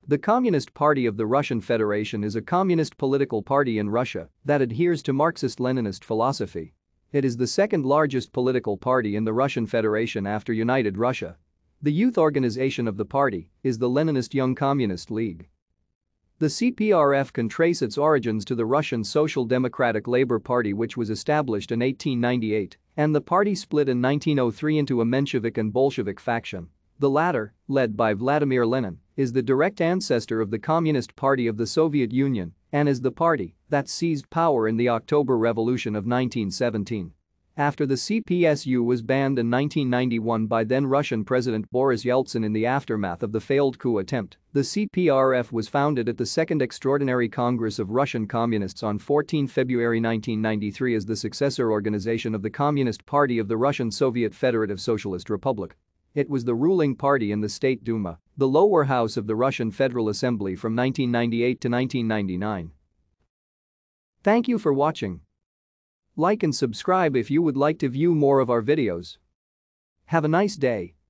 The Communist Party of the Russian Federation is a communist political party in Russia that adheres to Marxist-Leninist philosophy. It is the second largest political party in the Russian Federation after United Russia. The youth organization of the party is the Leninist Young Communist League. The CPRF can trace its origins to the Russian Social Democratic Labour Party, which was established in 1898, and the party split in 1903 into a Menshevik and Bolshevik faction. The latter, led by Vladimir Lenin, is the direct ancestor of the Communist Party of the Soviet Union and is the party that seized power in the October Revolution of 1917. After the CPSU was banned in 1991 by then-Russian President Boris Yeltsin in the aftermath of the failed coup attempt, the CPRF was founded at the Second Extraordinary Congress of Russian Communists on 14 February 1993 as the successor organization of the Communist Party of the Russian Soviet Federative Socialist Republic. It was the ruling party in the State Duma, the lower house of the Russian Federal Assembly from 1998 to 1999. Thank you for watching. Like and subscribe if you would like to view more of our videos. Have a nice day.